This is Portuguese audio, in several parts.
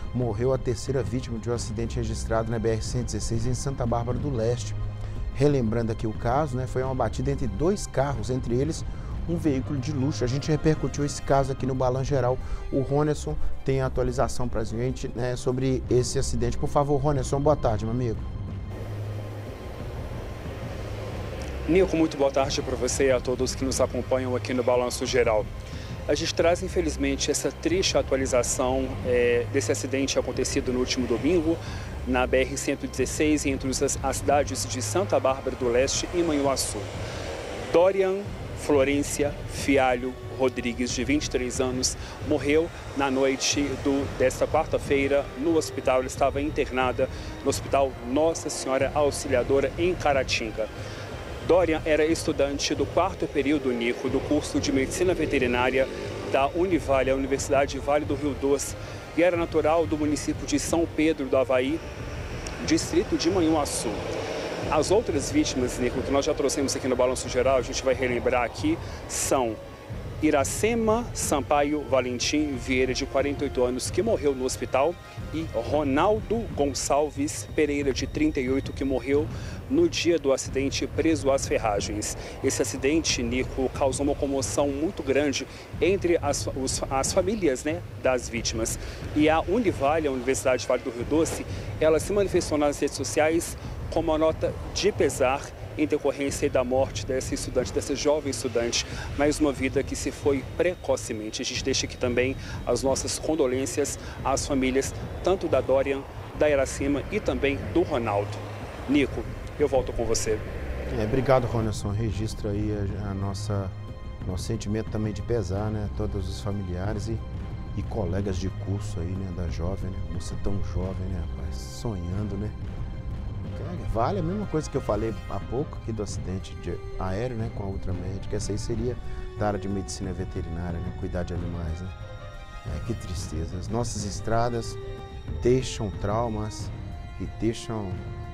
morreu a terceira vítima de um acidente registrado na BR-116 em Santa Bárbara do Leste. Relembrando aqui o caso, foi uma batida entre dois carros, entre eles um veículo de luxo. A gente repercutiu esse caso aqui no Balanço Geral. O Ronerson tem a atualização para a gente sobre esse acidente. Por favor, Ronerson, boa tarde, meu amigo. Nico, muito boa tarde para você e a todos que nos acompanham aqui no Balanço Geral. A gente traz, infelizmente, essa triste atualização desse acidente acontecido no último domingo, na BR-116, entre as cidades de Santa Bárbara do Leste e Manhuaçu. Dorian Florência Fialho Rodrigues, de 23 anos, morreu na noite desta quarta-feira no hospital. Ela estava internada no Hospital Nossa Senhora Auxiliadora, em Caratinga. Dorian era estudante do 4º período, Nico, do curso de Medicina Veterinária da Univale, a Universidade Vale do Rio Doce, e era natural do município de São Pedro do Avaí, distrito de Manhuaçu. As outras vítimas, Nico, que nós já trouxemos aqui no Balanço Geral, a gente vai relembrar aqui, são Iracema Sampaio Valentim Vieira, de 48 anos, que morreu no hospital, e Ronaldo Gonçalves Pereira, de 38, que morreu no dia do acidente, preso às ferragens. Esse acidente, Nico, causou uma comoção muito grande entre as famílias das vítimas. E a Univale, a Universidade Vale do Rio Doce, ela se manifestou nas redes sociais com uma nota de pesar em decorrência da morte dessa estudante, dessa jovem estudante, mais uma vida que se foi precocemente. A gente deixa aqui também as nossas condolências às famílias, tanto da Dorian, da Iracema e também do Ronaldo. Nico, eu volto com você. Obrigado, Ronerson. Registra aí nosso sentimento também de pesar, todos os familiares e colegas de curso aí, da jovem, Você tão jovem, rapaz, sonhando, Vale a mesma coisa que eu falei há pouco aqui do acidente aéreo, com a outra médica. Essa aí seria da área de medicina veterinária, cuidar de animais, que tristeza. As nossas estradas deixam traumas e deixam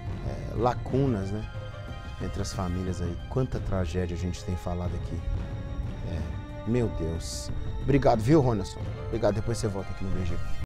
lacunas, entre as famílias aí. Quanta tragédia a gente tem falado aqui. Meu Deus. Obrigado, viu, Ronerson? Obrigado, depois você volta aqui no BG.